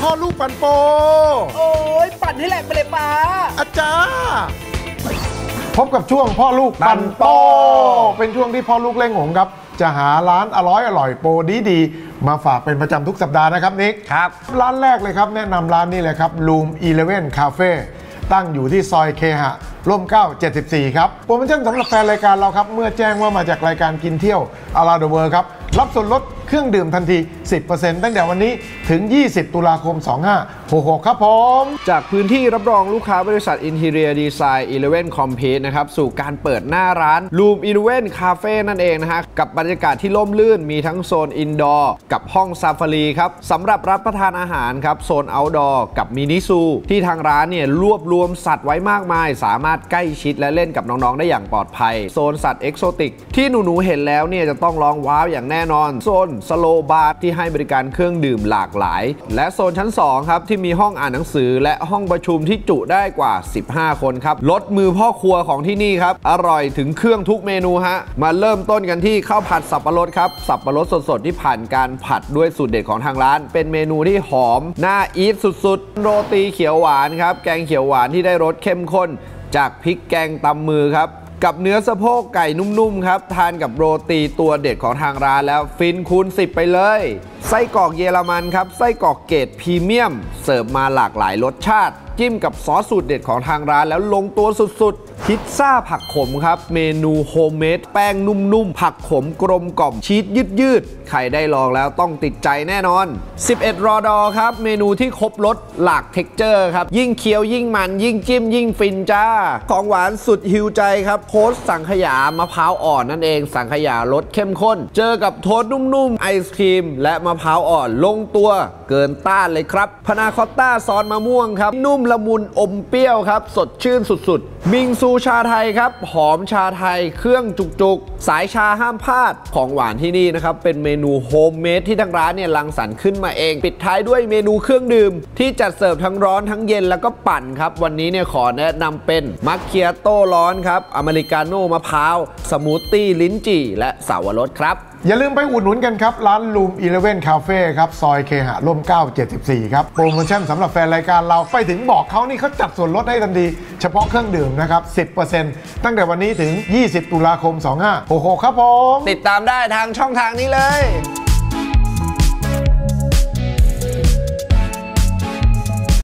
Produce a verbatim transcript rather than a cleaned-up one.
พ่อลูกปั่นโปโอ้ยปั่นให้แหลกไปเลยป้าอาจารย์พบกับช่วงพ่อลูกปั่นโปเป็นช่วงที่พ่อลูกเล่งหงครับจะหาร้านอร่อยอร่อยโปดีดีมาฝากเป็นประจำทุกสัปดาห์นะครับนิกครับร้านแรกเลยครับแนะนำร้านนี้เลยครับลูมอีเลฟเว่นคาเฟ่ตั้งอยู่ที่ซอยเคหะร่มเกล้าเจ็ดสิบสี่ครับโปรโมชั่นสำหรับแฟนรายการเราครับเมื่อแจ้งว่ามาจากรายการกินเที่ยวอาราเดเวอร์ครับรับส่วนลดเครื่องดื่มทันที สิบเปอร์เซ็นต์ ตั้งแต่วันนี้ถึงยี่สิบตุลาคมสองพันห้าร้อยหกสิบหกครับผมจากพื้นที่รับรองลูกค้าบริษัท Interior Design อีเลฟเว่น Complete นะครับสู่การเปิดหน้าร้าน Room อีเลฟเว่น Cafe นั่นเองนะฮะกับบรรยากาศที่ร่มรื่นมีทั้งโซนอินดอร์กับห้องซาฟารีครับสำหรับรับประทานอาหารครับโซนเอาท์ดอร์กับมินิซูที่ทางร้านเนี่ยรวบรวมสัตว์ไว้มากมายสามารถใกล้ชิดและเล่นกับน้องๆได้อย่างปลอดภัยโซนสัตว์เอกโซติกที่หนูๆเห็นแล้วเนี่ยจะต้องร้องว้าวอย่างแน่นอนโซนสโลบาร์ที่ให้บริการเครื่องดื่มหลากหลายและโซนชั้นสองครับที่มีห้องอ่านหนังสือและห้องประชุมที่จุได้กว่าสิบห้าคนครับลดมือพ่อครัวของที่นี่ครับอร่อยถึงเครื่องทุกเมนูฮะมาเริ่มต้นกันที่ข้าวผัดสับปะรดครับสับปะรดสดๆที่ผ่านการผัดด้วยสูตรเด็ดของทางร้านเป็นเมนูที่หอมน่าอีทสุดๆโรตีเขียวหวานครับแกงเขียวหวานที่ได้รสเข้มข้นจากพริกแกงตำมือครับกับเนื้อสะโพกไก่นุ่มๆครับทานกับโรตีตัวเด็ดของทางร้านแล้วฟินคูณสิบไปเลยไส้กรอกเยอรมันครับไส้กรอกเกรดพรีเมียมเสิร์ฟมาหลากหลายรสชาติจิ้มกับซอสสูตรเด็ดของทางร้านแล้วลงตัวสุดๆพิซซ่าผักขมครับเมนูโฮมเมดแป้งนุ่มๆผักขมกลมกล่อมชีสยืดๆใครได้ลองแล้วต้องติดใจแน่นอนสิบเอ็ดรอดอครับเมนูที่ครบรสหลากเท็กเจอร์ครับยิ่งเคี้ยวยิ่งมันยิ่งจิ้มยิ่งฟินจ้าของหวานสุดหิวใจครับโพสต์สังขยามะพร้าวอ่อนนั่นเองสังขยารสเข้มข้นเจอกับโทสต์นุ่มๆไอศครีมและมะพร้าวอ่อนลงตัวเกินต้านเลยครับพานาคอตต้าซอสมะม่วงครับนุ่มละมุนอมเปรี้ยวครับสดชื่นสุดๆมิงซูชาไทยครับหอมชาไทยเครื่องจุกๆสายชาห้ามพลาดของหวานที่นี่นะครับเป็นเมนูโฮมเมดที่ทางร้านเนี่ยรังสรรค์ขึ้นมาเองปิดท้ายด้วยเมนูเครื่องดื่มที่จัดเสิร์ฟทั้งร้อนทั้งเย็นแล้วก็ปั่นครับวันนี้เนี่ยขอแนะนำเป็นมัคเคียโต้ร้อนครับอเมริกาโน่มะพร้าวสมูทตี้ลิ้นจี่และสาวรสครับอย่าลืมไปอุดหนุนกันครับร้านลูมอีเลฟเว่นคาเฟ่ครับซอยเคหะร่มเกล้าเจ็ดสิบสี่ครับโปรโมชั่นสำหรับแฟนรายการเราไปถึงบอกเขานี่เขาจัดส่วนลดให้ทันทีเฉพาะเครื่องดื่มนะครับ สิบเปอร์เซ็นต์ ตั้งแต่วันนี้ถึงยี่สิบตุลาคมสองพันห้าร้อยหกสิบหกครับผมติดตามได้ทางช่องทางนี้เลย